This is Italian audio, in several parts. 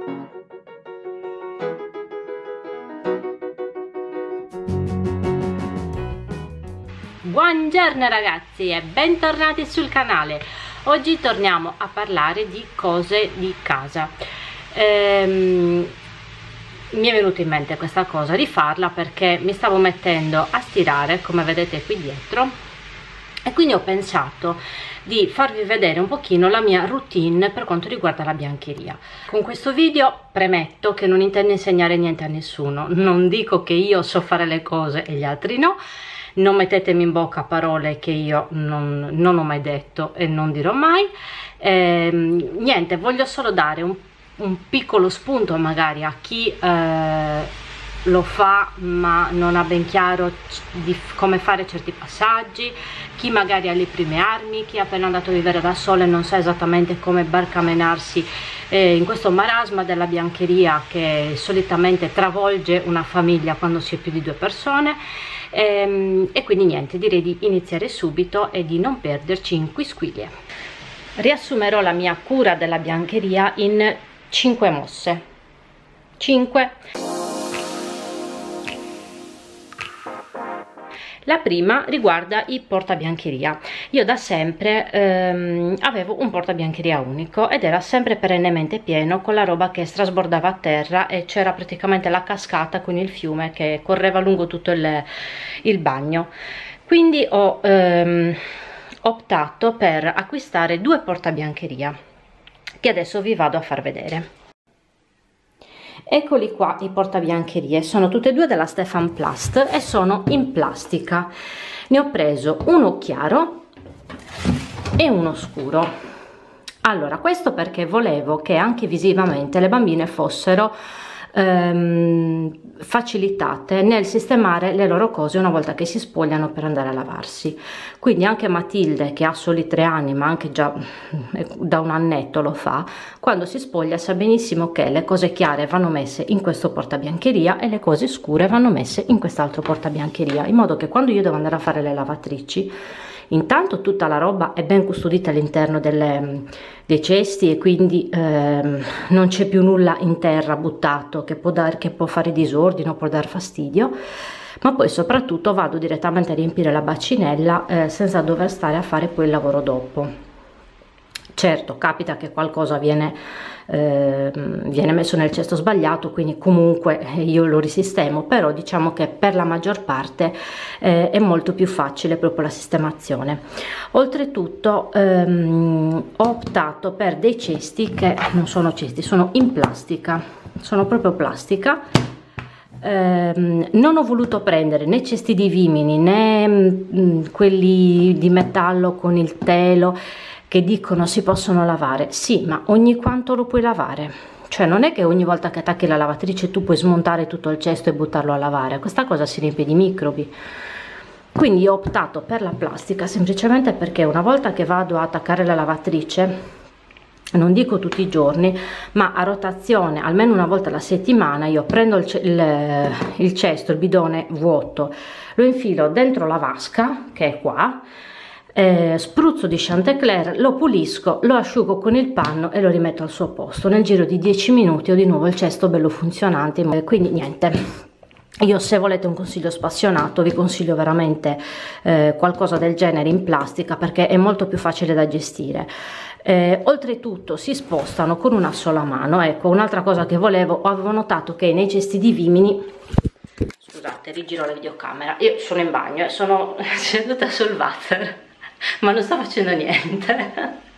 Buongiorno ragazzi e bentornati sul canale. Oggi torniamo a parlare di cose di casa. Mi è venuto in mente questa cosa di farla perché mi stavo mettendo a stirare, come vedete qui dietro, e quindi ho pensato di farvi vedere un pochino la mia routine per quanto riguarda la biancheria. Con questo video premetto che non intendo insegnare niente a nessuno, non dico che io so fare le cose e gli altri no. Non mettetemi in bocca parole che io non ho mai detto e non dirò mai. Niente, voglio solo dare un piccolo spunto magari a chi lo fa ma non ha ben chiaro di come fare certi passaggi, chi magari ha le prime armi, chi è appena andato a vivere da solo e non sa esattamente come barcamenarsi in questo marasma della biancheria che solitamente travolge una famiglia quando si è più di 2 persone. E quindi niente, direi di iniziare subito e di non perderci in quisquilie. Riassumerò la mia cura della biancheria in 5 mosse. 5. La prima riguarda i portabiancheria. Io da sempre avevo un portabiancheria unico ed era sempre perennemente pieno con la roba che strasbordava a terra e c'era praticamente la cascata con il fiume che correva lungo tutto il bagno. Quindi ho optato per acquistare 2 portabiancheria che adesso vi vado a far vedere. Eccoli qua i portabiancherie, sono tutte e 2 della Stefan Plast e sono in plastica. Ne ho preso uno chiaro e uno scuro. Allora, questo perché volevo che anche visivamente le bambine fossero facilitate nel sistemare le loro cose una volta che si spogliano per andare a lavarsi. Quindi anche Matilde, che ha soli 3 anni ma anche già da un annetto lo fa, quando si spoglia sa benissimo che le cose chiare vanno messe in questo portabiancheria e le cose scure vanno messe in quest'altro portabiancheria, in modo che quando io devo andare a fare le lavatrici, intanto tutta la roba è ben custodita all'interno dei cesti e quindi non c'è più nulla in terra buttato che può fare disordine o può dar fastidio, ma poi soprattutto vado direttamente a riempire la bacinella senza dover stare a fare poi il lavoro dopo. Certo, capita che qualcosa viene messo nel cesto sbagliato, quindi comunque io lo risistemo, però diciamo che per la maggior parte è molto più facile proprio la sistemazione. Oltretutto ho optato per dei cesti che non sono cesti, sono in plastica, sono proprio plastica. Non ho voluto prendere né cesti di vimini né quelli di metallo con il telo che dicono si possono lavare. Sì, ma ogni quanto lo puoi lavare? Cioè non è che ogni volta che attacchi la lavatrice tu puoi smontare tutto il cesto e buttarlo a lavare, questa cosa si riempie di microbi. Quindi ho optato per la plastica semplicemente perché una volta che vado a attaccare la lavatrice, non dico tutti i giorni, ma a rotazione almeno una volta alla settimana, io prendo il cesto, il bidone vuoto, lo infilo dentro la vasca che è qua, spruzzo di Chanticleer, lo pulisco, lo asciugo con il panno e lo rimetto al suo posto. Nel giro di 10 minuti ho di nuovo il cesto bello funzionante. Quindi niente, io se volete un consiglio spassionato vi consiglio veramente qualcosa del genere in plastica perché è molto più facile da gestire. Oltretutto si spostano con una sola mano. Ecco, un'altra cosa che avevo notato che nei cesti di vimini, scusate, rigiro la videocamera, io sono in bagno e sono seduta sul water ma non sto facendo niente.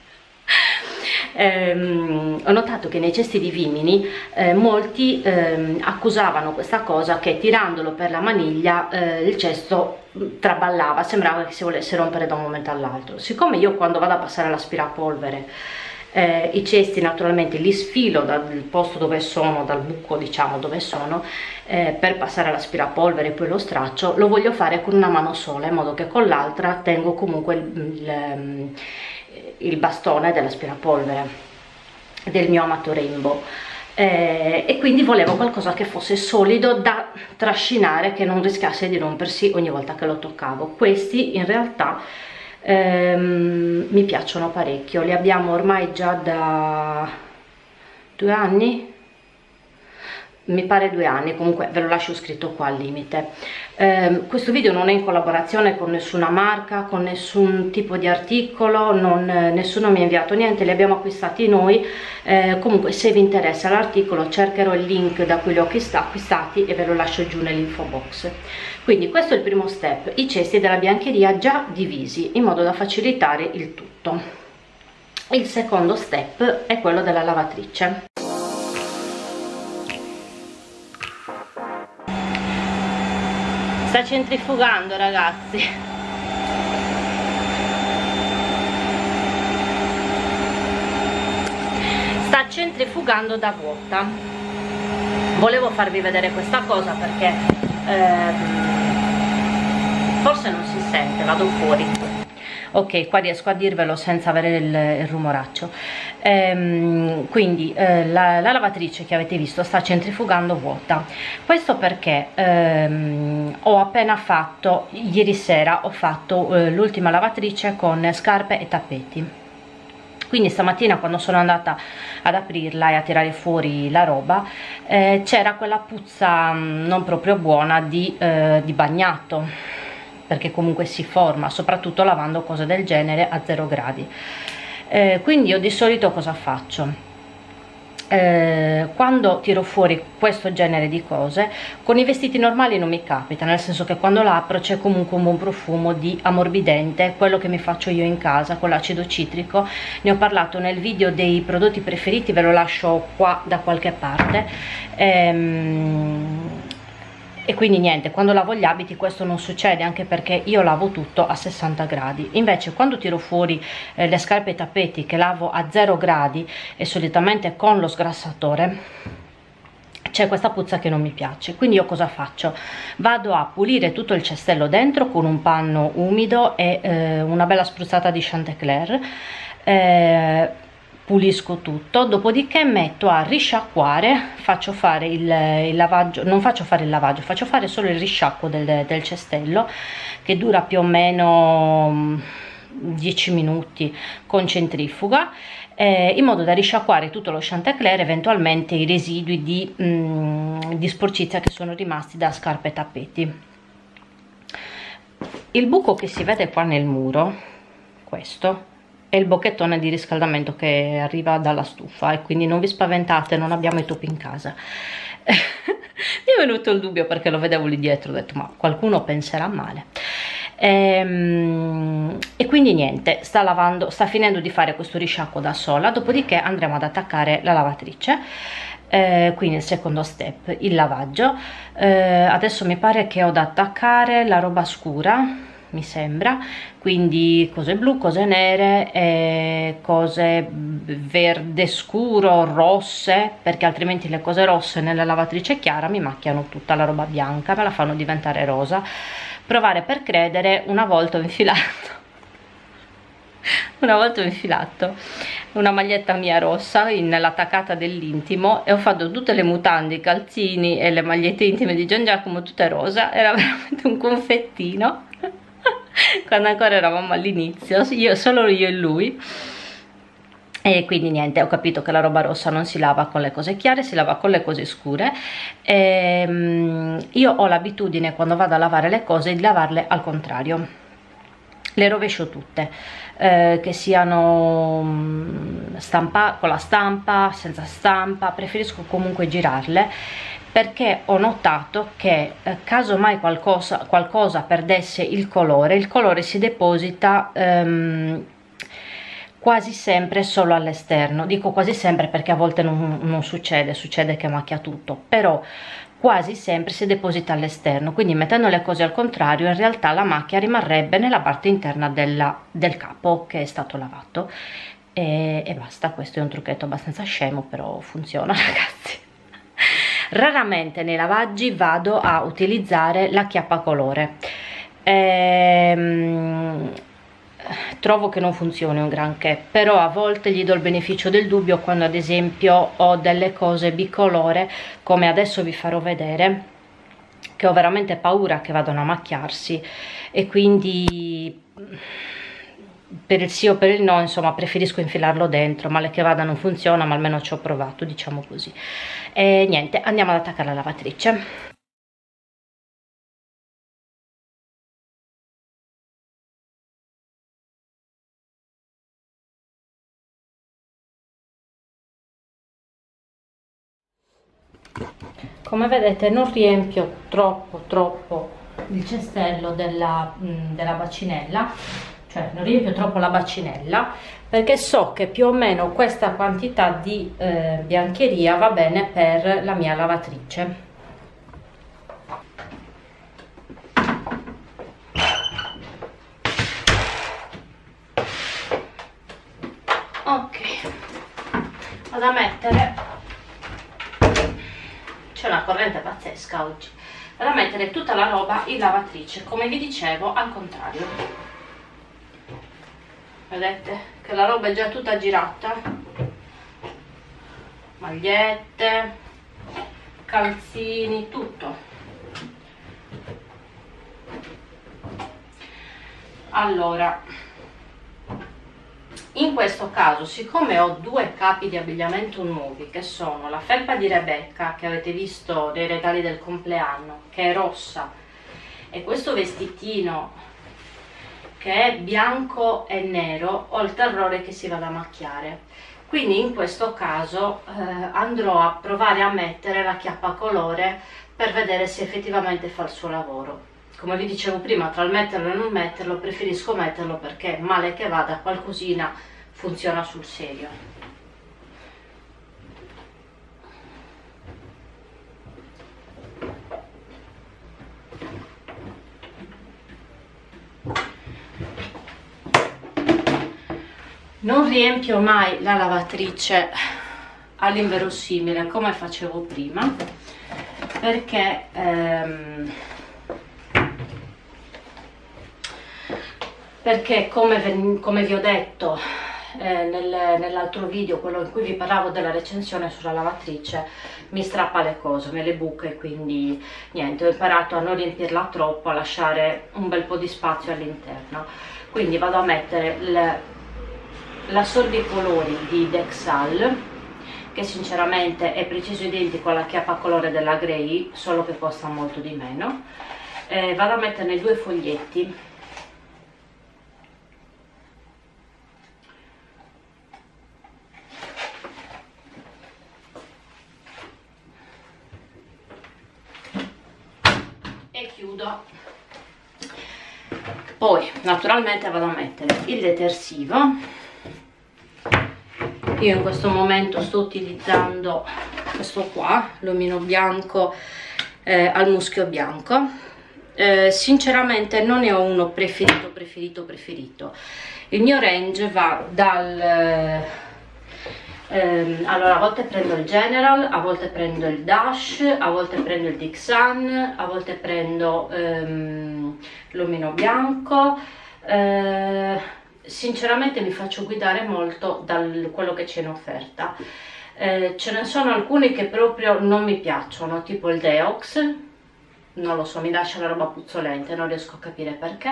Ho notato che nei cesti di vimini molti accusavano questa cosa, che tirandolo per la maniglia il cesto traballava, sembrava che si volesse rompere da un momento all'altro. Siccome io quando vado a passare l'aspirapolvere i cesti naturalmente li sfilo dal posto dove sono, dal buco diciamo dove sono, per passare all'aspirapolvere e poi lo straccio, lo voglio fare con una mano sola, in modo che con l'altra tengo comunque il bastone dell'aspirapolvere del mio amato Rainbow. E quindi volevo qualcosa che fosse solido da trascinare, che non rischiasse di rompersi ogni volta che lo toccavo. Questi in realtà mi piacciono parecchio, li abbiamo ormai già da 2 anni, mi pare 2 anni, comunque ve lo lascio scritto qua al limite. Questo video non è in collaborazione con nessuna marca, con nessun tipo di articolo, nessuno mi ha inviato niente, li abbiamo acquistati noi. Comunque se vi interessa l'articolo cercherò il link da cui li ho acquistati e ve lo lascio giù nell'info box. Quindi questo è il primo step, i cesti della biancheria già divisi in modo da facilitare il tutto. Il secondo step è quello della lavatrice. Sta centrifugando, ragazzi. Sta centrifugando da vuota. Volevo farvi vedere questa cosa perché forse non si sente, vado fuori. Ok, qua riesco a dirvelo senza avere il rumoraccio. Quindi la lavatrice che avete visto sta centrifugando vuota. Questo perché ho appena fatto, ieri sera ho fatto l'ultima lavatrice con scarpe e tappeti. Quindi stamattina quando sono andata ad aprirla e a tirare fuori la roba c'era quella puzza non proprio buona di bagnato, perché comunque si forma, soprattutto lavando cose del genere a 0 gradi. Quindi io di solito cosa faccio? Quando tiro fuori questo genere di cose, con i vestiti normali non mi capita, nel senso che quando l'apro c'è comunque un buon profumo di ammorbidente, quello che mi faccio io in casa con l'acido citrico. Ne ho parlato nel video dei prodotti preferiti, ve lo lascio qua da qualche parte. E quindi niente, quando lavo gli abiti questo non succede, anche perché io lavo tutto a 60 gradi. Invece quando tiro fuori le scarpe e i tappeti che lavo a 0 gradi e solitamente con lo sgrassatore, c'è questa puzza che non mi piace. Quindi io cosa faccio? Vado a pulire tutto il cestello dentro con un panno umido e una bella spruzzata di Chanticleer. Pulisco tutto, dopodiché metto a risciacquare, faccio fare il lavaggio, non faccio fare il lavaggio, faccio fare solo il risciacquo del cestello, che dura più o meno 10 minuti con centrifuga, in modo da risciacquare tutto lo Chanticleer, eventualmente i residui di sporcizia che sono rimasti da scarpe e tappeti. Il buco che si vede qua nel muro, questo è il bocchettone di riscaldamento che arriva dalla stufa, e quindi non vi spaventate, non abbiamo i topi in casa. Mi è venuto il dubbio perché lo vedevo lì dietro, ho detto ma qualcuno penserà male. E quindi niente, sta finendo di fare questo risciacquo da sola, dopodiché andremo ad attaccare la lavatrice. Quindi il secondo step, il lavaggio. Adesso mi pare che ho da attaccare la roba scura, mi sembra, quindi cose blu, cose nere, cose verde scuro, rosse, perché altrimenti le cose rosse nella lavatrice chiara mi macchiano tutta la roba bianca, me la fanno diventare rosa. Provare per credere, una volta ho infilato una maglietta mia rossa nell'attaccata dell'intimo e ho fatto tutte le mutande, i calzini e le magliette intime di Gian Giacomo tutte rosa. Era veramente un confettino quando ancora eravamo all'inizio, solo io e lui. E quindi niente, ho capito che la roba rossa non si lava con le cose chiare, si lava con le cose scure. Io ho l'abitudine, quando vado a lavare le cose, di lavarle al contrario, le rovescio tutte, che siano con la stampa, senza stampa, preferisco comunque girarle, perché ho notato che caso mai qualcosa perdesse il colore si deposita quasi sempre solo all'esterno. Dico quasi sempre perché a volte non succede che macchia tutto, però quasi sempre si deposita all'esterno, quindi mettendo le cose al contrario in realtà la macchia rimarrebbe nella parte interna del capo che è stato lavato, e basta. Questo è un trucchetto abbastanza scemo, però funziona, ragazzi. Raramente nei lavaggi vado a utilizzare l'acchiappacolore, trovo che non funzioni un granché, però a volte gli do il beneficio del dubbio quando ad esempio ho delle cose bicolore, come adesso vi farò vedere, che ho veramente paura che vadano a macchiarsi, e quindi per il sì o per il no, insomma, preferisco infilarlo dentro, male che vada non funziona, ma almeno ci ho provato, diciamo così. E niente, andiamo ad attaccare la lavatrice. Come vedete non riempio troppo il cestello della bacinella, cioè non riempio troppo la bacinella, perché so che più o meno questa quantità di biancheria va bene per la mia lavatrice. Ok, vado a mettere, c'è una corrente pazzesca oggi, vado a mettere tutta la roba in lavatrice, come vi dicevo, al contrario. Vedete che la roba è già tutta girata, magliette, calzini, tutto. Allora, in questo caso, siccome ho due capi di abbigliamento nuovi, che sono la felpa di Rebecca, che avete visto nei regali del compleanno, che è rossa, e questo vestitino che è bianco e nero, ho il terrore che si vada a macchiare. Quindi in questo caso andrò a provare a mettere la chiappa colore per vedere se effettivamente fa il suo lavoro. Come vi dicevo prima, tra il metterlo e non metterlo, preferisco metterlo perché male che vada qualcosina funziona sul serio. Non riempio mai la lavatrice all'inverosimile come facevo prima, perché come vi ho detto nell'altro video, quello in cui vi parlavo della recensione sulla lavatrice, mi strappa le cose, me le buca, e quindi niente, ho imparato a non riempirla troppo, a lasciare un bel po' di spazio all'interno. Quindi vado a mettere l'assorbicolori di Dexal, che sinceramente è preciso identico alla chiappa colore della Grey, solo che costa molto di meno. Vado a metterne 2 foglietti. E chiudo. Poi naturalmente vado a mettere il detersivo. Io in questo momento sto utilizzando questo qua, l'omino bianco al muschio bianco. Sinceramente non ne ho uno preferito. Il mio range va dal allora, a volte prendo il General, a volte prendo il Dash, a volte prendo il Dixan, a volte prendo l'omino bianco. Sinceramente mi faccio guidare molto da quello che c'è in offerta. Ce ne sono alcuni che proprio non mi piacciono, tipo il Deox, non lo so, mi lascia la roba puzzolente, non riesco a capire perché.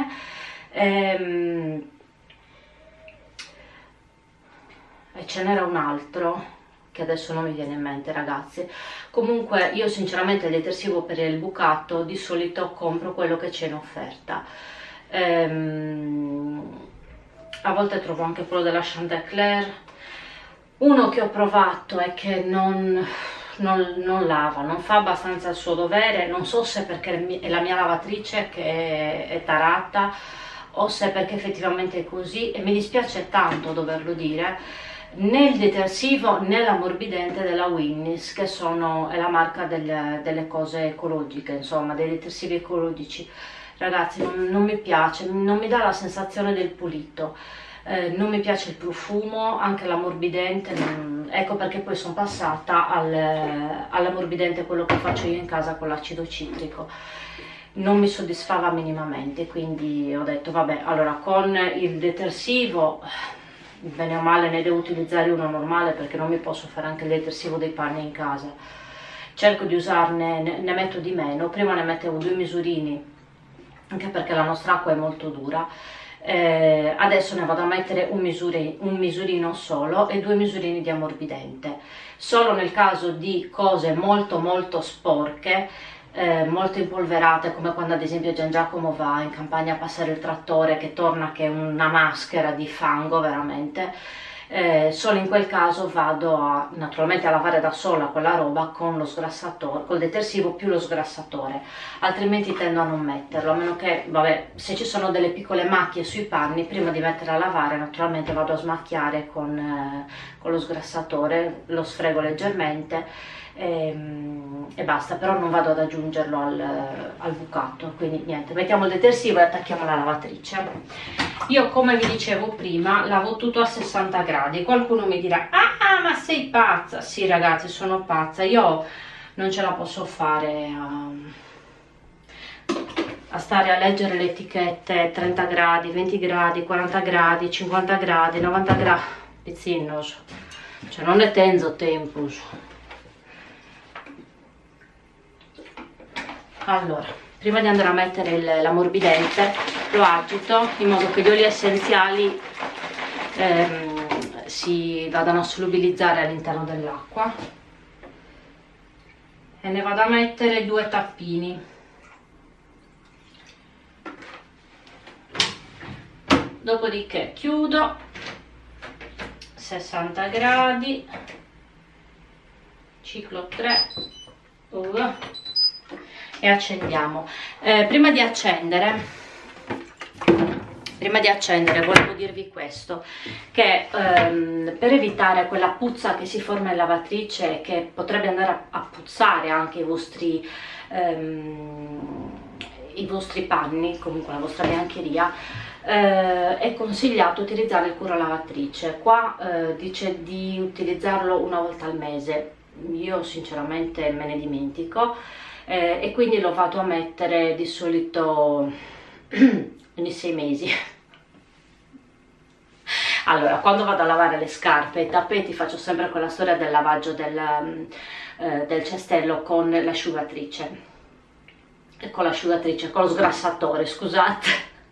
E ce n'era un altro che adesso non mi viene in mente, ragazzi. Comunque io sinceramente il detersivo per il bucato di solito compro quello che c'è in offerta. A volte trovo anche quello della Chanticleer. Uno che ho provato è che non lava, non fa abbastanza il suo dovere. Non so se perché è la mia lavatrice che è tarata o se perché effettivamente è così, e mi dispiace tanto doverlo dire. Né il detersivo né l'ammorbidente della Winnis, che è la marca delle cose ecologiche, insomma dei detersivi ecologici, ragazzi, non mi piace, non mi dà la sensazione del pulito, non mi piace il profumo, anche l'ammorbidente, ecco perché poi sono passata all'ammorbidente, quello che faccio io in casa con l'acido citrico. Non mi soddisfava minimamente, quindi ho detto vabbè, allora con il detersivo bene o male ne devo utilizzare uno normale, perché non mi posso fare anche il detersivo dei panni in casa. Cerco di usarne, ne metto di meno. Prima ne mettevo 2 misurini, anche perché la nostra acqua è molto dura. Adesso ne vado a mettere un misurino solo e 2 misurini di ammorbidente, solo nel caso di cose molto sporche, molto impolverate, come quando ad esempio Gian Giacomo va in campagna a passare il trattore che torna che è una maschera di fango veramente. Solo in quel caso vado naturalmente a lavare da sola quella roba con lo sgrassatore, col detersivo più lo sgrassatore, altrimenti tendo a non metterlo, a meno che, vabbè, se ci sono delle piccole macchie sui panni, prima di mettere a lavare naturalmente vado a smacchiare con lo sgrassatore, lo sfrego leggermente e basta, però non vado ad aggiungerlo al bucato. Quindi niente, mettiamo il detersivo e attacchiamo la lavatrice. Io, come vi dicevo prima, lavo tutto a 60 gradi. Qualcuno mi dirà: ah, ma sei pazza? Sì ragazzi, sono pazza, io non ce la posso fare a stare a leggere le etichette 30 gradi, 20 gradi, 40 gradi, 50 gradi, 90 gradi, pizzinnos, cioè non ne tengo tempo. Allora, prima di andare a mettere l'ammorbidente lo agito in modo che gli oli essenziali si vadano a solubilizzare all'interno dell'acqua, e ne vado a mettere 2 tappini. Dopodiché chiudo, 60 gradi, ciclo 3, e accendiamo. Prima di accendere volevo dirvi questo, che per evitare quella puzza che si forma in lavatrice, che potrebbe andare a puzzare anche i vostri panni, comunque la vostra biancheria, è consigliato utilizzare il cura lavatrice. Qua dice di utilizzarlo una volta al mese, io sinceramente me ne dimentico, e quindi lo vado a mettere di solito ogni 6 mesi. Allora, quando vado a lavare le scarpe e i tappeti faccio sempre quella storia del lavaggio del cestello con l'asciugatrice, con lo sgrassatore, scusate,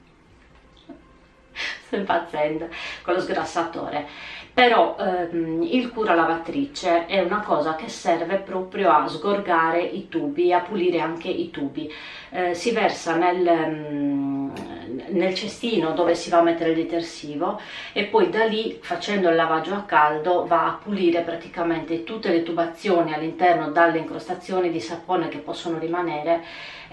sto impazzendo, con lo sgrassatore. Però il cura lavatrice è una cosa che serve proprio a sgorgare i tubi, a pulire anche i tubi. Si versa nel cestino dove si va a mettere il detersivo, e poi da lì, facendo il lavaggio a caldo, va a pulire praticamente tutte le tubazioni all'interno, dalle incrostazioni di sapone che possono rimanere,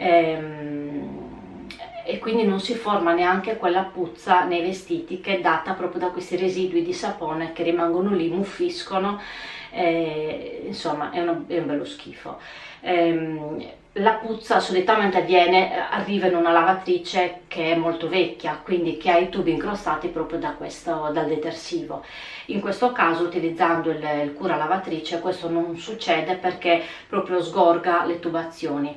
e quindi non si forma neanche quella puzza nei vestiti che è data proprio da questi residui di sapone che rimangono lì, muffiscono, insomma è un bello schifo. La puzza solitamente arriva in una lavatrice che è molto vecchia, quindi che ha i tubi incrostati proprio dal detersivo. In questo caso, utilizzando il cura lavatrice, questo non succede perché proprio sgorga le tubazioni.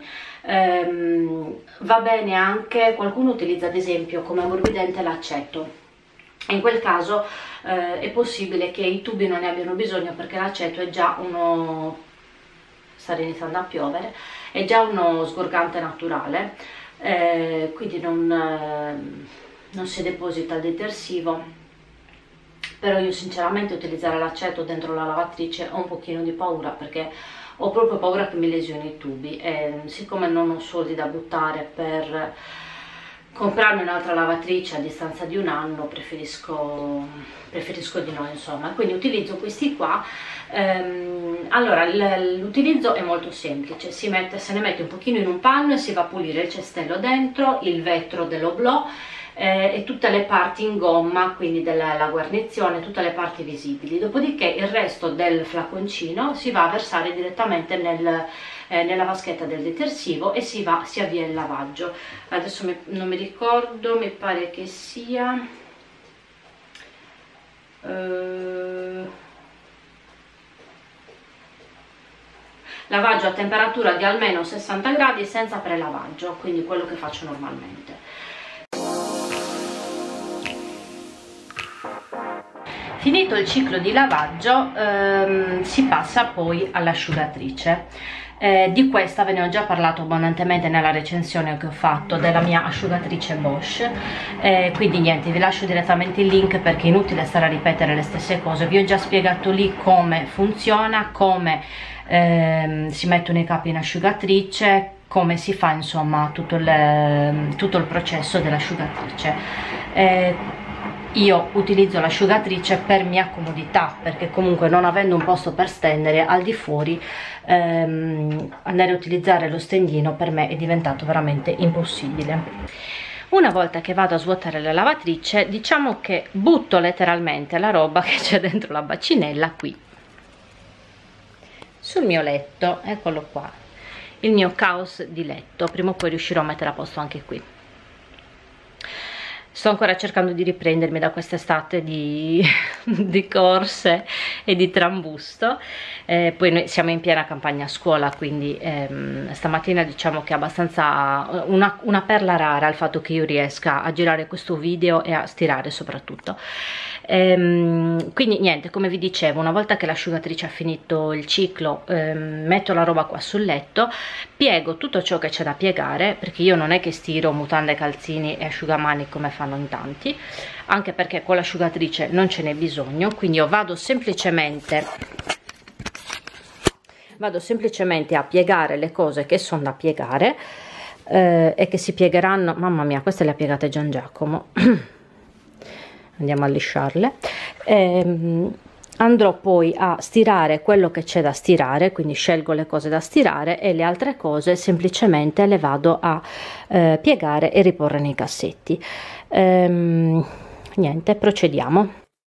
Va bene anche, qualcuno utilizza ad esempio come ammorbidente l'aceto. In quel caso è possibile che i tubi non ne abbiano bisogno, perché l'aceto è già sta iniziando a piovere, è già uno sgorgante naturale, quindi non si deposita il detersivo. Però io sinceramente utilizzare l'aceto dentro la lavatrice ho un pochino di paura, perché ho proprio paura che mi lesioni i tubi, e siccome non ho soldi da buttare per comprarmi un'altra lavatrice a distanza di un anno, preferisco di no, insomma. Quindi utilizzo questi qua. Allora, l'utilizzo è molto semplice: se ne mette un pochino in un panno e si va a pulire il cestello dentro, il vetro dell'oblò e tutte le parti in gomma, quindi della guarnizione, tutte le parti visibili. Dopodiché il resto del flaconcino si va a versare direttamente nella vaschetta del detersivo e si avvia il lavaggio. Adesso non mi ricordo, mi pare che sia lavaggio a temperatura di almeno 60 gradi senza prelavaggio, quindi quello che faccio normalmente. Finito il ciclo di lavaggio si passa poi all'asciugatrice. Di questa ve ne ho già parlato abbondantemente nella recensione che ho fatto della mia asciugatrice Bosch, quindi niente, vi lascio direttamente il link perché è inutile stare a ripetere le stesse cose. Vi ho già spiegato lì come funziona, come si mettono i capi in asciugatrice, come si fa insomma tutto il processo dell'asciugatrice. Io utilizzo l'asciugatrice per mia comodità, perché comunque non avendo un posto per stendere al di fuori, andare a utilizzare lo stendino per me è diventato veramente impossibile. Una volta che vado a svuotare la lavatrice, diciamo che butto letteralmente la roba che c'è dentro la bacinella qui sul mio letto. Eccolo qua, il mio caos di letto. Prima o poi riuscirò a mettere a posto anche qui. Sto ancora cercando di riprendermi da quest'estate di corse e di trambusto. Poi noi siamo in piena campagna a scuola, quindi stamattina diciamo che è abbastanza una perla rara il fatto che io riesca a girare questo video e a stirare soprattutto. Quindi niente, come vi dicevo, una volta che l'asciugatrice ha finito il ciclo, metto la roba qua sul letto, piego tutto ciò che c'è da piegare, perché io non è che stiro mutande, calzini e asciugamani come fanno in tanti, anche perché con l'asciugatrice non ce n'è bisogno. Quindi io vado semplicemente a piegare le cose che sono da piegare e che si piegheranno. Mamma mia, queste le ha piegate Gian Giacomo. Andiamo a lisciarle. Andrò poi a stirare quello che c'è da stirare, quindi scelgo le cose da stirare e le altre cose semplicemente le vado a piegare e riporre nei cassetti. Niente, procediamo.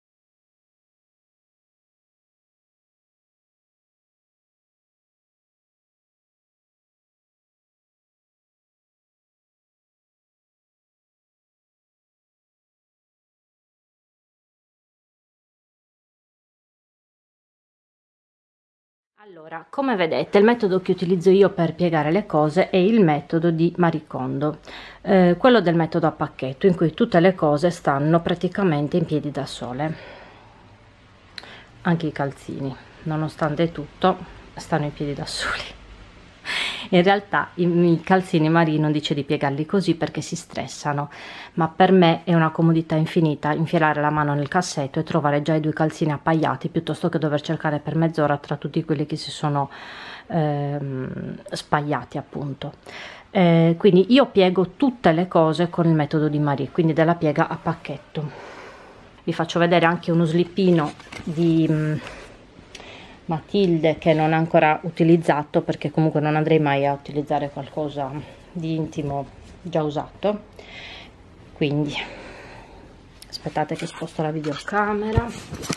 Allora, come vedete, il metodo che utilizzo io per piegare le cose è il metodo di Marie Kondo, quello del metodo a pacchetto, in cui tutte le cose stanno praticamente in piedi da sole, anche i calzini, nonostante tutto, stanno in piedi da soli. In realtà i calzini Marie non dice di piegarli così perché si stressano, ma per me è una comodità infinita infilare la mano nel cassetto e trovare già i 2 calzini appaiati, piuttosto che dover cercare per mezz'ora tra tutti quelli che si sono spagliati appunto. Quindi io piego tutte le cose con il metodo di Marie, quindi della piega a pacchetto. Vi faccio vedere anche uno slippino di Matilde che non ho ancora utilizzato, perché comunque non andrei mai a utilizzare qualcosa di intimo già usato. Quindi aspettate che sposto la videocamera.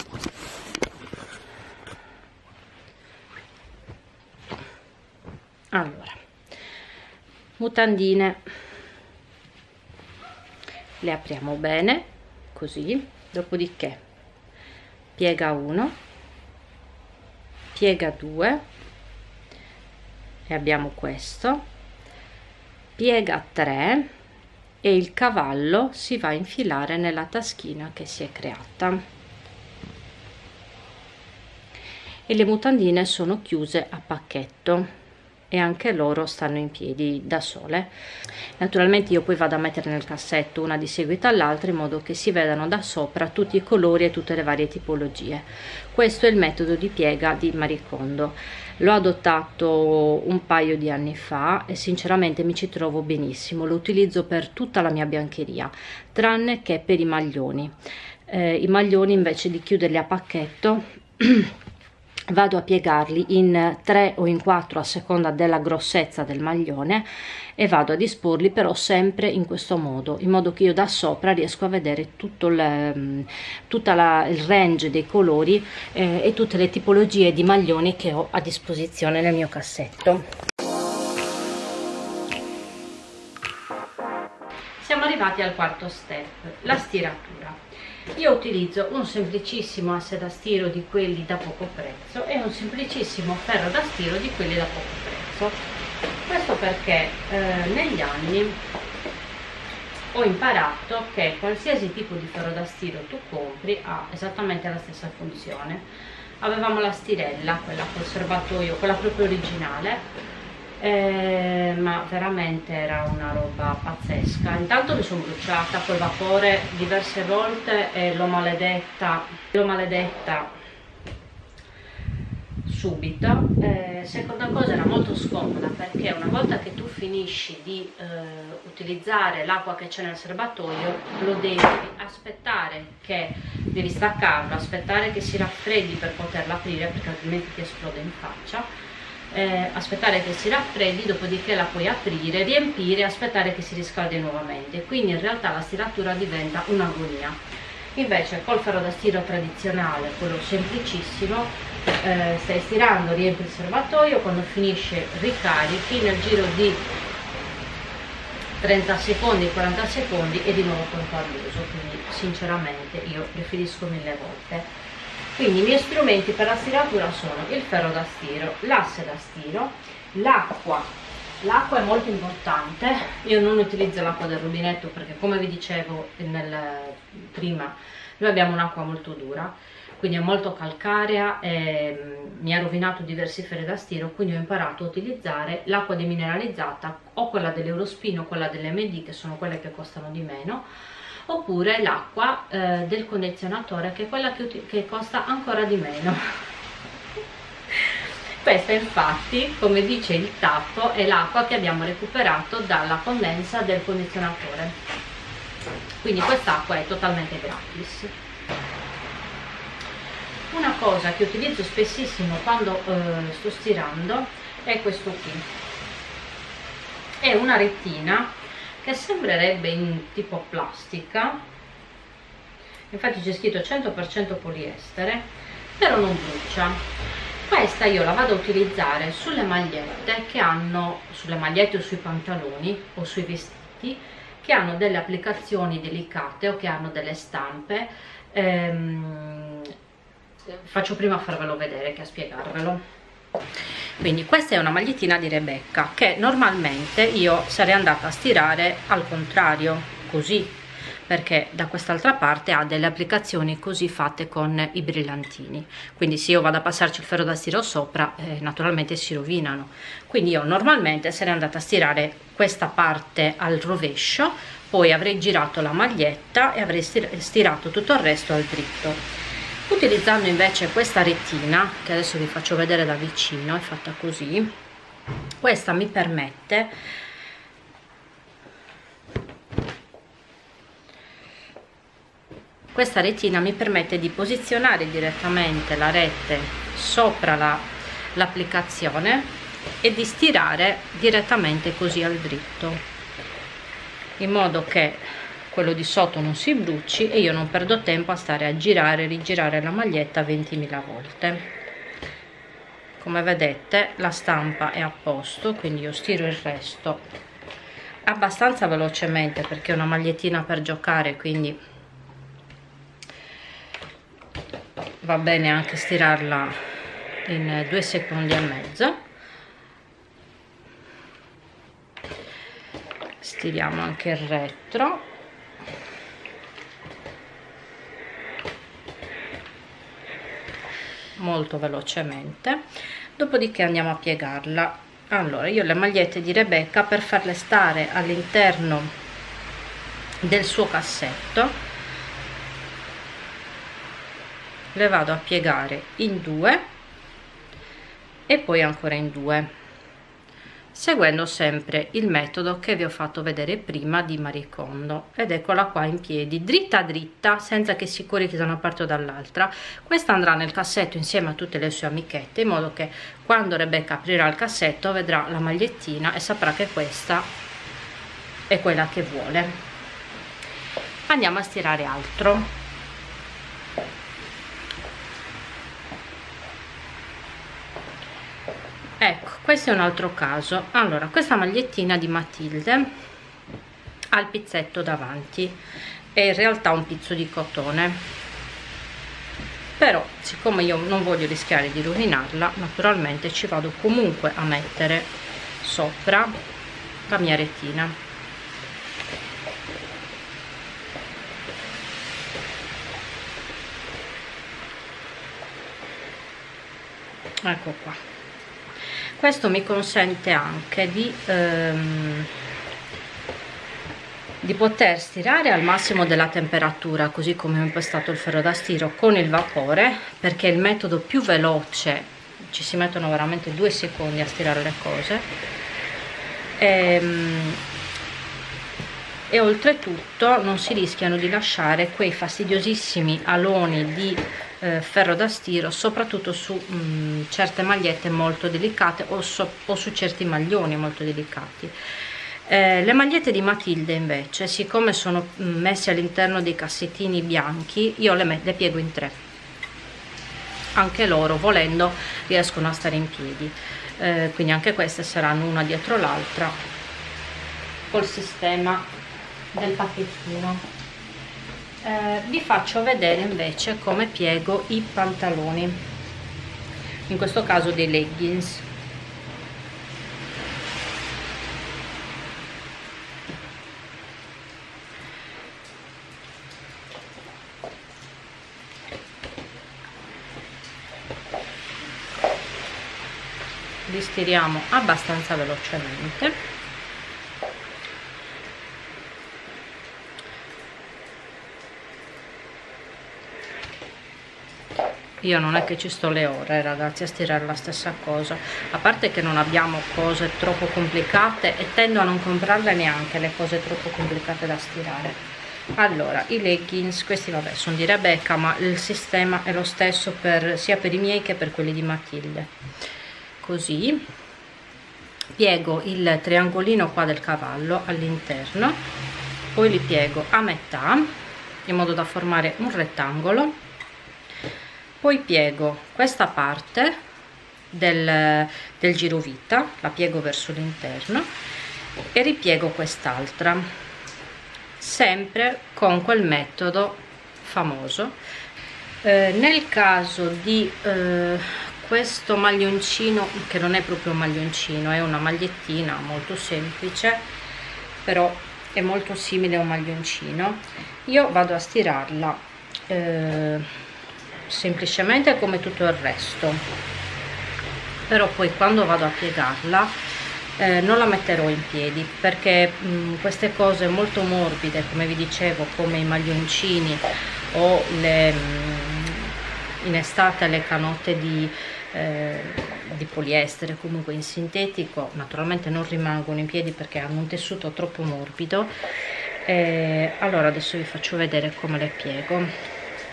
Allora, mutandine le apriamo bene così, dopodiché piega 1, piega 2 e abbiamo questo, piega 3 e il cavallo si va a infilare nella taschina che si è creata e le mutandine sono chiuse a pacchetto e anche loro stanno in piedi da sole. Naturalmente io poi vado a mettere nel cassetto una di seguito all'altra in modo che si vedano da sopra tutti i colori e tutte le varie tipologie. Questo è il metodo di piega di Marie Kondo. L'ho adottato un paio di anni fa e sinceramente mi ci trovo benissimo. Lo utilizzo per tutta la mia biancheria, tranne che per i maglioni. I maglioni, invece di chiuderli a pacchetto, vado a piegarli in 3 o in 4 a seconda della grossezza del maglione e vado a disporli però sempre in questo modo, in modo che io da sopra riesco a vedere tutto il range dei colori e tutte le tipologie di maglioni che ho a disposizione nel mio cassetto. Siamo arrivati al quarto step, la stiratura. Io utilizzo un semplicissimo asse da stiro di quelli da poco prezzo e un semplicissimo ferro da stiro di quelli da poco prezzo. Questo perché negli anni ho imparato che qualsiasi tipo di ferro da stiro tu compri ha esattamente la stessa funzione. Avevamo la stirella, quella col serbatoio, quella proprio originale, ma veramente era una roba pazzesca. Intanto mi sono bruciata col vapore diverse volte e l'ho maledetta subito. Seconda cosa, era molto scomoda, perché una volta che tu finisci di utilizzare l'acqua che c'è nel serbatoio, lo devi aspettare, che devi staccarlo, aspettare che si raffreddi per poterla aprire, perché altrimenti ti esplode in faccia. Aspettare che si raffreddi, dopodiché la puoi aprire, riempire, aspettare che si riscaldi nuovamente. Quindi in realtà la stiratura diventa un'agonia. Invece col ferro da stiro tradizionale, quello semplicissimo, stai stirando, riempi il serbatoio, quando finisce ricarichi, nel giro di 30 secondi, 40 secondi e di nuovo pronto all'uso. Quindi sinceramente io preferisco 1000 volte. Quindi i miei strumenti per la stiratura sono il ferro da stiro, l'asse da stiro, l'acqua. L'acqua è molto importante. Io non utilizzo l'acqua del rubinetto perché, come vi dicevo prima, noi abbiamo un'acqua molto dura, quindi è molto calcarea e mi ha rovinato diversi ferri da stiro, quindi ho imparato a utilizzare l'acqua demineralizzata, o quella dell'Eurospin o quella dell'MD, che sono quelle che costano di meno, oppure l'acqua del condizionatore, che è quella che costa ancora di meno. Questa infatti, come dice il tappo, è l'acqua che abbiamo recuperato dalla condensa del condizionatore, quindi quest'acqua è totalmente gratis. Una cosa che utilizzo spessissimo quando sto stirando è questo qui. È una rettina che sembrerebbe in tipo plastica, infatti c'è scritto 100% poliestere, però non brucia. Questa io la vado a utilizzare sulle magliette che hanno, sulle magliette o sui pantaloni o sui vestiti che hanno delle applicazioni delicate o che hanno delle stampe. Faccio prima a farvelo vedere che a spiegarvelo. Quindi questa è una magliettina di Rebecca che normalmente io sarei andata a stirare al contrario, così, perché da quest'altra parte ha delle applicazioni così fatte con i brillantini, quindi se io vado a passarci il ferro da stiro sopra naturalmente si rovinano. Quindi io normalmente sarei andata a stirare questa parte al rovescio, poi avrei girato la maglietta e avrei stirato tutto il resto al dritto. Utilizzando invece questa rettina, che adesso vi faccio vedere da vicino, è fatta così, questa mi permette di posizionare direttamente la rete sopra l'applicazione e di stirare direttamente così al dritto, in modo che quello di sotto non si bruci e io non perdo tempo a stare a girare e rigirare la maglietta 20.000 volte. Come vedete la stampa è a posto, quindi io stiro il resto abbastanza velocemente perché è una magliettina per giocare, quindi va bene anche stirarla in 2 secondi e mezzo. Stiriamo anche il retro. Molto velocemente, dopodiché andiamo a piegarla. Allora, io le magliette di Rebecca, per farle stare all'interno del suo cassetto, le vado a piegare in 2 e poi ancora in 2, seguendo sempre il metodo che vi ho fatto vedere prima di Marie Kondo. Ed eccola qua in piedi, dritta dritta, senza che si corichi da una parte o dall'altra. Questa andrà nel cassetto insieme a tutte le sue amichette, in modo che quando Rebecca aprirà il cassetto vedrà la magliettina e saprà che questa è quella che vuole. Andiamo a stirare altro. Ecco, questo è un altro caso. Allora, questa magliettina di Matilde ha il pizzetto davanti, è in realtà un pizzo di cotone, però siccome io non voglio rischiare di rovinarla, naturalmente ci vado comunque a mettere sopra la mia retina. ecco qua. Questo mi consente anche di poter stirare al massimo della temperatura, così come ho impostato il ferro da stiro con il vapore, perché è il metodo più veloce, ci si mettono veramente 2 secondi a stirare le cose, e oltretutto non si rischiano di lasciare quei fastidiosissimi aloni di ferro da stiro, soprattutto su certe magliette molto delicate o su certi maglioni molto delicati. Le magliette di Matilde invece, siccome sono messe all'interno dei cassettini bianchi, io le piego in 3, anche loro volendo riescono a stare in piedi, quindi anche queste saranno una dietro l'altra col sistema del pacchettino. Vi faccio vedere invece come piego i pantaloni, in questo caso dei leggings. Li stiriamo abbastanza velocemente. Io non è che ci sto le ore, ragazzi, a stirare la stessa cosa, a parte che non abbiamo cose troppo complicate e tendo a non comprarle neanche le cose troppo complicate da stirare. Allora, i leggings, questi vabbè sono di Rebecca, ma il sistema è lo stesso sia per i miei che per quelli di Matilde. Così piego il triangolino qua del cavallo all'interno, poi li piego a metà in modo da formare un rettangolo, poi piego questa parte del girovita, la piego verso l'interno e ripiego quest'altra, sempre con quel metodo famoso. Nel caso di questo maglioncino, che non è proprio un maglioncino, è una magliettina molto semplice, però è molto simile a un maglioncino, io vado a stirarla semplicemente come tutto il resto, però poi quando vado a piegarla non la metterò in piedi, perché queste cose molto morbide, come vi dicevo, come i maglioncini o in estate le canotte di poliestere, comunque in sintetico, naturalmente non rimangono in piedi perché hanno un tessuto troppo morbido. Allora adesso vi faccio vedere come le piego.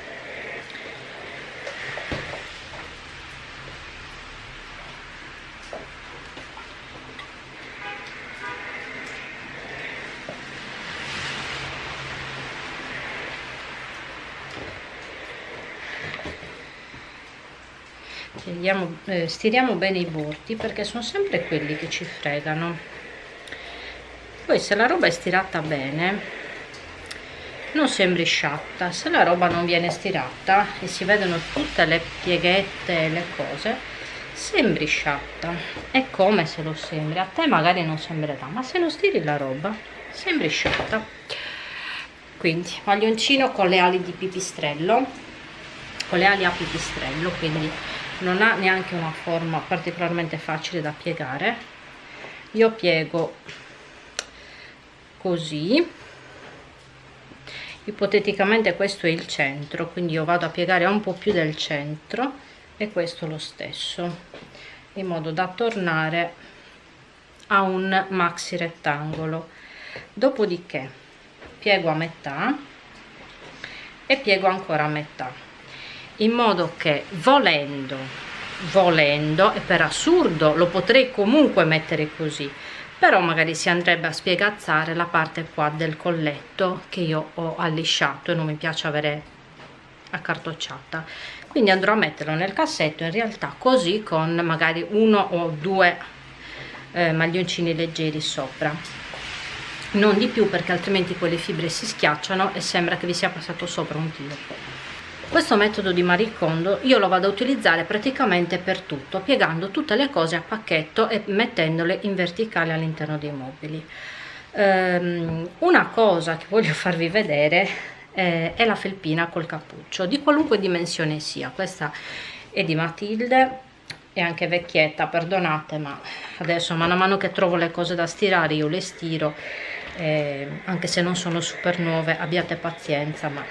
Stiriamo bene i bordi, perché sono sempre quelli che ci fregano. Poi se la roba è stirata bene non sembri sciatta, se la roba non viene stirata e si vedono tutte le pieghette e le cose, sembri sciatta. È come se lo sembri, a te magari non sembrerà, ma se non stiri la roba sembri sciatta. Quindi maglioncino con le ali di pipistrello, con le ali a pipistrello, quindi non ha neanche una forma particolarmente facile da piegare. Io piego così, ipoteticamente questo è il centro, quindi io vado a piegare un po' più del centro e questo lo stesso, in modo da tornare a un maxi rettangolo. Dopodiché piego a metà e piego ancora a metà, in modo che volendo e per assurdo lo potrei comunque mettere così, però magari si andrebbe a spiegazzare la parte qua del colletto che io ho allisciato e non mi piace avere accartocciata, quindi andrò a metterlo nel cassetto in realtà così, con magari 1 o 2 maglioncini leggeri sopra, non di più, perché altrimenti quelle fibre si schiacciano e sembra che vi sia passato sopra un tiro. Questo metodo di Marie Kondo io lo vado a utilizzare praticamente per tutto, piegando tutte le cose a pacchetto e mettendole in verticale all'interno dei mobili. Una cosa che voglio farvi vedere è la felpina col cappuccio, di qualunque dimensione sia. Questa è di Matilde, è anche vecchietta, perdonate, ma adesso man mano che trovo le cose da stirare io le stiro, anche se non sono super nuove, abbiate pazienza, ma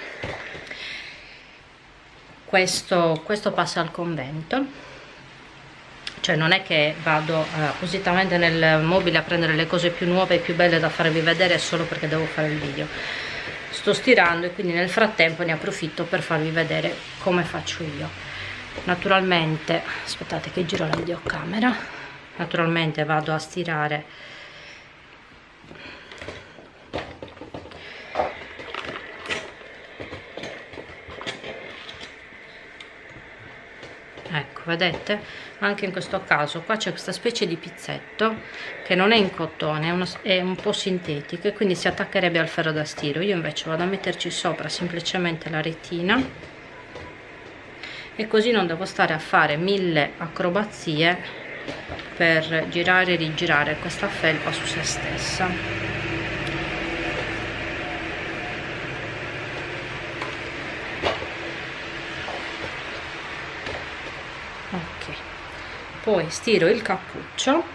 questo passa al convento, cioè non è che vado appositamente nel mobile a prendere le cose più nuove e più belle da farvi vedere solo perché devo fare il video. Sto stirando e quindi nel frattempo ne approfitto per farvi vedere come faccio io. Naturalmente, aspettate che giro la videocamera, naturalmente vado a stirare ecco, vedete, anche in questo caso qua c'è questa specie di pizzetto che non è in cotone, è un po' sintetico e quindi si attaccherebbe al ferro da stiro. Io invece vado a metterci sopra semplicemente la retina e così non devo stare a fare 1000 acrobazie per girare e rigirare questa felpa su se stessa. Ok, poi stiro il cappuccio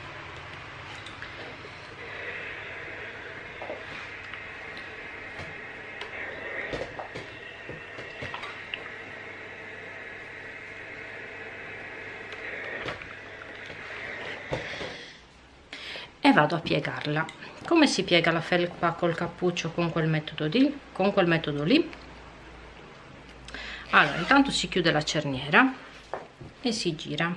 e vado a piegarla. Come si piega la felpa col cappuccio con quel metodo lì? Allora, intanto si chiude la cerniera e si gira.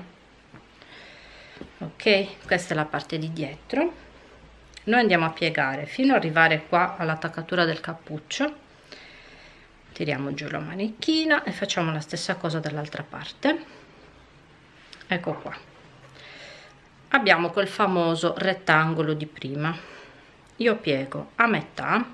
Ok, questa è la parte di dietro. Noi andiamo a piegare fino ad arrivare qua all'attaccatura del cappuccio, tiriamo giù la manichina e facciamo la stessa cosa dall'altra parte. Ecco qua, abbiamo quel famoso rettangolo di prima. Io piego a metà,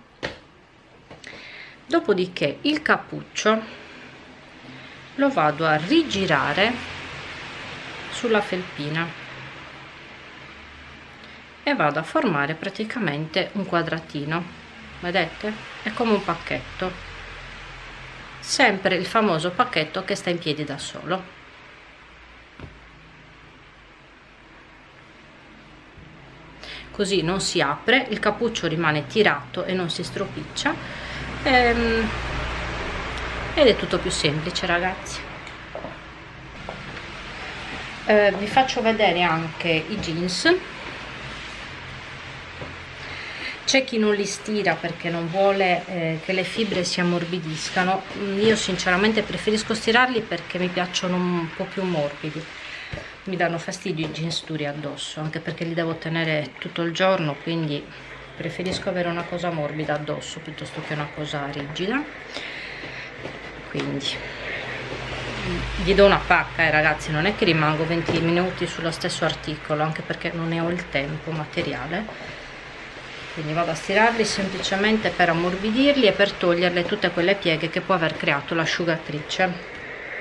dopodiché il cappuccio lo vado a rigirare sulla felpina e vado a formare praticamente un quadratino. Vedete? È come un pacchetto, sempre il famoso pacchetto che sta in piedi da solo. Così non si apre, il cappuccio rimane tirato e non si stropiccia, ed è tutto più semplice, ragazzi. Vi faccio vedere anche i jeans. C'è chi non li stira perché non vuole che le fibre si ammorbidiscano. Io sinceramente preferisco stirarli perché mi piacciono un po' più morbidi. Mi danno fastidio i jeans duri addosso, anche perché li devo tenere tutto il giorno, quindi preferisco avere una cosa morbida addosso piuttosto che una cosa rigida. Quindi gli do una pacca, ragazzi, non è che rimango 20 minuti sullo stesso articolo, anche perché non ne ho il tempo materiale. Quindi vado a stirarli semplicemente per ammorbidirli e per toglierle tutte quelle pieghe che può aver creato l'asciugatrice.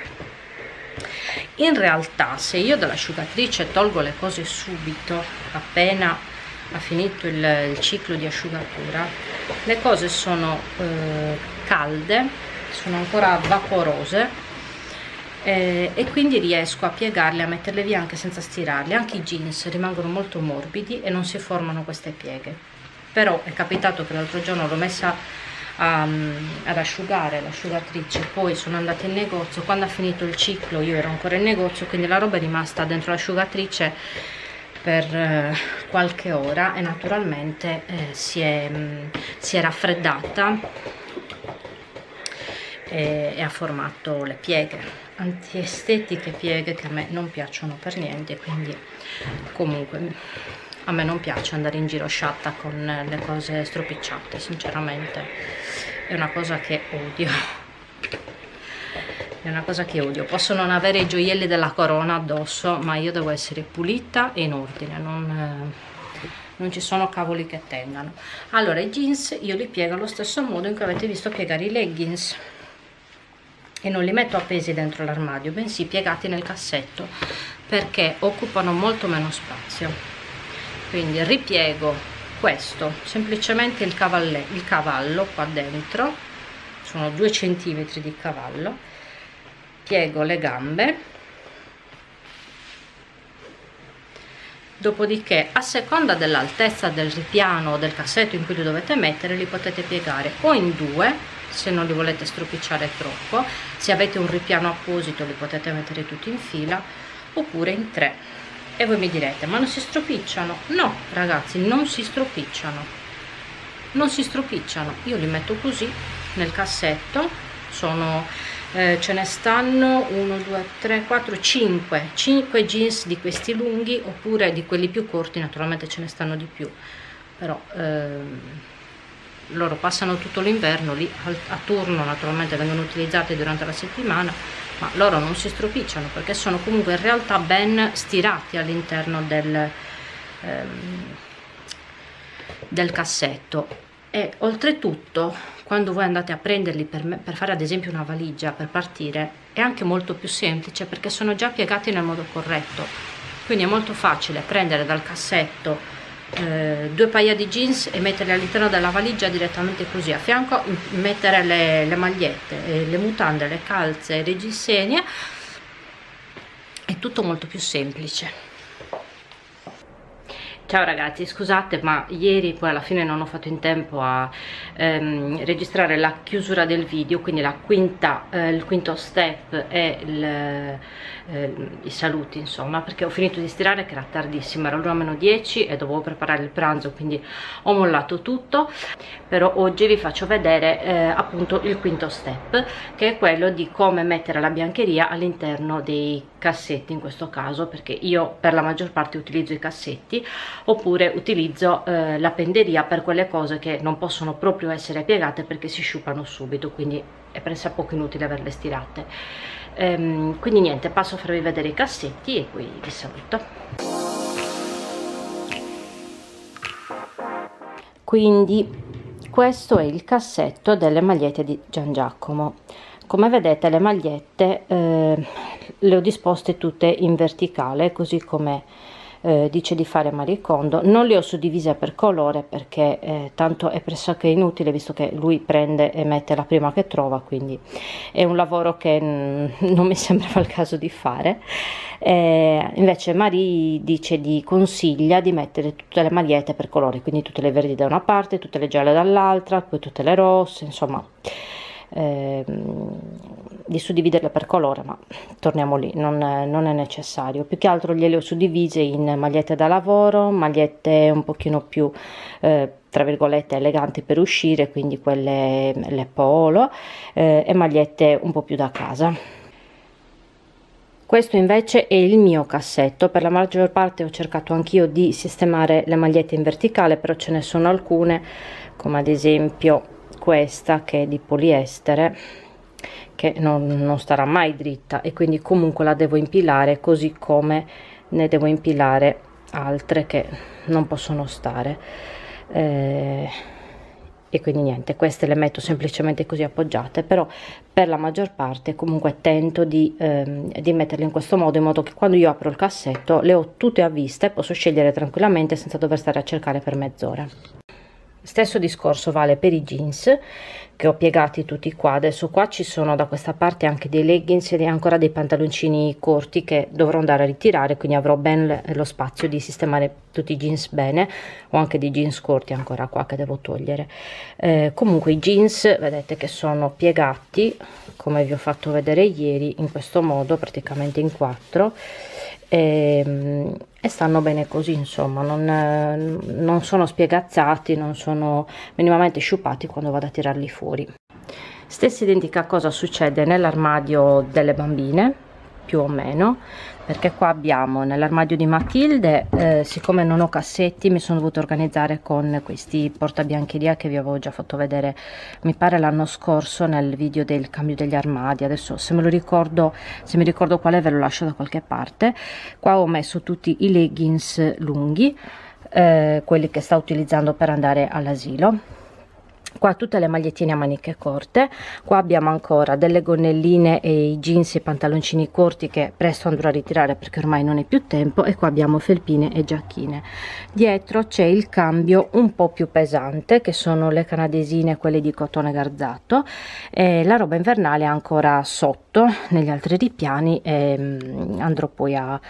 In realtà, se io dall'asciugatrice tolgo le cose subito, appena ha finito il ciclo di asciugatura, le cose sono calde, sono ancora vaporose, e quindi riesco a piegarle, a metterle via anche senza stirarle. Anche i jeans rimangono molto morbidi e non si formano queste pieghe. Però è capitato che l'altro giorno l'ho messa ad asciugare l'asciugatrice, poi sono andata in negozio, quando ha finito il ciclo io ero ancora in negozio, quindi la roba è rimasta dentro l'asciugatrice per qualche ora e naturalmente si è raffreddata e ha formato le pieghe antiestetiche, pieghe che a me non piacciono per niente. Quindi comunque a me non piace andare in giro sciatta con le cose stropicciate, sinceramente è una cosa che odio, è una cosa che odio. Posso non avere i gioielli della corona addosso, ma io devo essere pulita e in ordine, non ci sono cavoli che tengano. Allora, i jeans io li piego allo stesso modo in cui avete visto piegare i leggings, e non li metto appesi dentro l'armadio, bensì piegati nel cassetto, perché occupano molto meno spazio. Quindi ripiego questo, semplicemente il cavallo qua dentro, sono 2 centimetri di cavallo, piego le gambe Dopodiché, a seconda dell'altezza del ripiano o del cassetto in cui li dovete mettere, li potete piegare o in due, se non li volete stropicciare troppo. Se avete un ripiano apposito li potete mettere tutti in fila, oppure in tre. E voi mi direte, ma non si stropicciano? No ragazzi, non si stropicciano, non si stropicciano. Io li metto così nel cassetto, sono ce ne stanno 1 2 3 4 5 jeans di questi lunghi, oppure di quelli più corti, naturalmente ce ne stanno di più, però loro passano tutto l'inverno lì a turno, naturalmente vengono utilizzati durante la settimana, ma loro non si stropicciano perché sono comunque in realtà ben stirati all'interno del cassetto. E oltretutto, quando voi andate a prenderli per fare ad esempio una valigia per partire, è anche molto più semplice perché sono già piegati nel modo corretto, quindi è molto facile prendere dal cassetto due paia di jeans e metterli all'interno della valigia direttamente così, a fianco mettere le magliette, le mutande, le calze, i reggiseni. È tutto molto più semplice. Ciao ragazzi, scusate ma ieri poi alla fine non ho fatto in tempo a registrare la chiusura del video, quindi il quinto step e i saluti, insomma, perché ho finito di stirare che era tardissimo, era l'ora meno 10 e dovevo preparare il pranzo, quindi ho mollato tutto. Però oggi vi faccio vedere appunto il quinto step, che è quello di come mettere la biancheria all'interno dei cassetti, in questo caso, perché io per la maggior parte utilizzo i cassetti, oppure utilizzo la penderia per quelle cose che non possono proprio essere piegate perché si sciupano subito, quindi è pressappoco inutile averle stirate. Quindi niente, passo a farvi vedere i cassetti e poi vi saluto. Quindi questo è il cassetto delle magliette di Gian Giacomo. Come vedete le magliette le ho disposte tutte in verticale, così come dice di fare Marie Kondo. Non le ho suddivise per colore perché tanto è pressoché inutile, visto che lui prende e mette la prima che trova, quindi è un lavoro che non mi sembrava il caso di fare. Invece Marie consiglia di mettere tutte le magliette per colori, quindi tutte le verdi da una parte, tutte le gialle dall'altra, poi tutte le rosse, insomma di suddividerle per colore, ma torniamo lì, non è necessario. Più che altro gliele ho suddivise in magliette da lavoro, magliette un pochino più tra virgolette eleganti per uscire, quindi quelle le polo, e magliette un po' più da casa. Questo invece è il mio cassetto. Per la maggior parte ho cercato anch'io di sistemare le magliette in verticale, però ce ne sono alcune, come ad esempio questa che è di poliestere, che non starà mai dritta, e quindi comunque la devo impilare, così come ne devo impilare altre che non possono stare, e quindi niente, queste le metto semplicemente così appoggiate, però per la maggior parte comunque tento di metterle in questo modo, in modo che quando io apro il cassetto le ho tutte a vista e posso scegliere tranquillamente senza dover stare a cercare per mezz'ora. Stesso discorso vale per i jeans, che ho piegati tutti qua. Adesso qua ci sono da questa parte anche dei leggings e ancora dei pantaloncini corti che dovrò andare a ritirare, quindi avrò ben lo spazio di sistemare tutti i jeans bene. Ho anche dei jeans corti ancora qua che devo togliere. Comunque i jeans vedete che sono piegati, come vi ho fatto vedere ieri, in questo modo, praticamente in quattro, e stanno bene così, insomma, non sono spiegazzati, non sono minimamente sciupati quando vado a tirarli fuori. Stessa identica cosa succede nell'armadio delle bambine, più o meno, perché qua abbiamo nell'armadio di Matilde, siccome non ho cassetti, mi sono dovuta organizzare con questi portabiancheria che vi avevo già fatto vedere, mi pare l'anno scorso, nel video del cambio degli armadi. Adesso se mi ricordo quale ve lo lascio da qualche parte. Qua ho messo tutti i leggings lunghi, quelli che sta utilizzando per andare all'asilo. Qua tutte le magliettine a maniche corte. Qua abbiamo ancora delle gonnelline e i jeans e i pantaloncini corti che presto andrò a ritirare perché ormai non è più tempo, e qua abbiamo felpine e giacchine. Dietro c'è il cambio un po' più pesante, che sono le canadesine, quelle di cotone garzato, e la roba invernale ancora sotto negli altri ripiani, e andrò poi a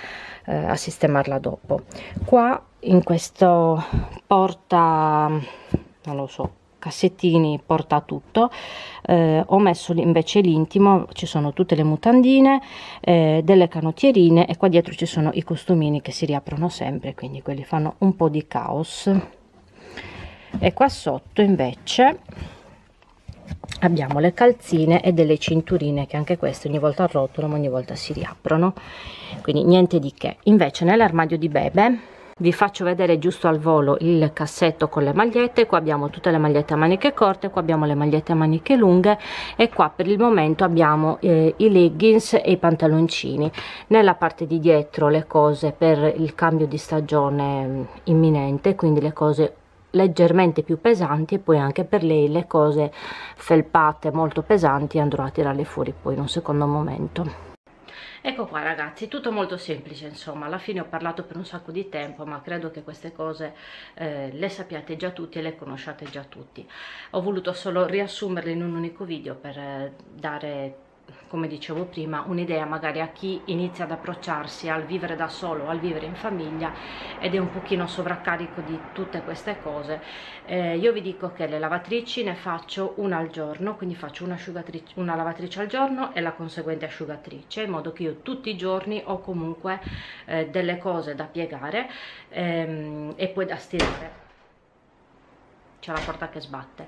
a sistemarla dopo. Qua in questo porta, non lo so, cassettini porta tutto, ho messo invece l'intimo, ci sono tutte le mutandine, delle canottierine, e qua dietro ci sono i costumini che si riaprono sempre, quindi quelli fanno un po' di caos. E qua sotto invece abbiamo le calzine e delle cinturine, che anche queste ogni volta arrotolano, ma ogni volta si riaprono, quindi niente di che. Invece nell'armadio di Bebe vi faccio vedere giusto al volo il cassetto con le magliette. Qua abbiamo tutte le magliette a maniche corte, qua abbiamo le magliette a maniche lunghe, e qua per il momento abbiamo i leggings e i pantaloncini. Nella parte di dietro le cose per il cambio di stagione imminente, quindi le cose leggermente più pesanti, e poi anche per lei le cose felpate molto pesanti andrò a tirarle fuori poi in un secondo momento. Ecco qua ragazzi, tutto molto semplice, insomma. Alla fine ho parlato per un sacco di tempo, ma credo che queste cose le sappiate già tutti e le conosciate già tutti. Ho voluto solo riassumerle in un unico video per dare, come dicevo prima, un'idea magari a chi inizia ad approcciarsi al vivere da solo, al vivere in famiglia ed è un pochino sovraccarico di tutte queste cose. Io vi dico che le lavatrici ne faccio una al giorno, quindi faccio una lavatrice al giorno e la conseguente asciugatrice, in modo che io tutti i giorni ho comunque delle cose da piegare e poi da stirare. C'è la porta che sbatte.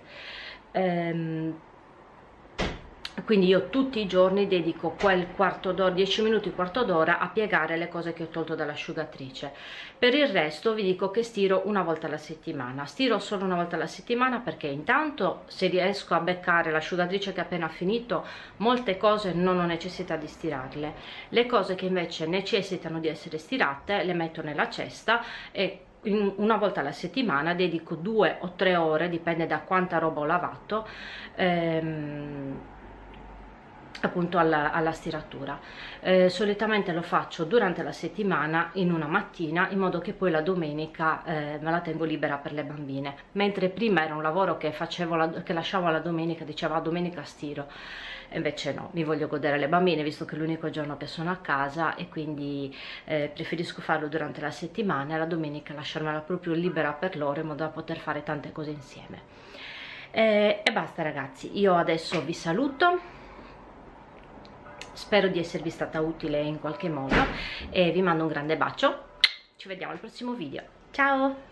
Quindi io tutti i giorni dedico quel quarto d'ora, 10 minuti, quarto d'ora a piegare le cose che ho tolto dall'asciugatrice. Per il resto vi dico che stiro una volta alla settimana. Stiro solo una volta alla settimana perché intanto, se riesco a beccare l'asciugatrice che ho appena finito, molte cose non ho necessità di stirarle. Le cose che invece necessitano di essere stirate le metto nella cesta e una volta alla settimana dedico 2 o 3 ore, dipende da quanta roba ho lavato, appunto alla stiratura. Solitamente lo faccio durante la settimana in una mattina, in modo che poi la domenica me la tengo libera per le bambine, mentre prima era un lavoro che facevo che lasciavo alla domenica, dicevo domenica stiro, e invece no, mi voglio godere le bambine visto che è l'unico giorno che sono a casa, e quindi preferisco farlo durante la settimana e la domenica lasciarmela proprio libera per loro, in modo da poter fare tante cose insieme. E basta ragazzi, io adesso vi saluto. Spero di esservi stata utile in qualche modo e vi mando un grande bacio. Ci vediamo al prossimo video. Ciao!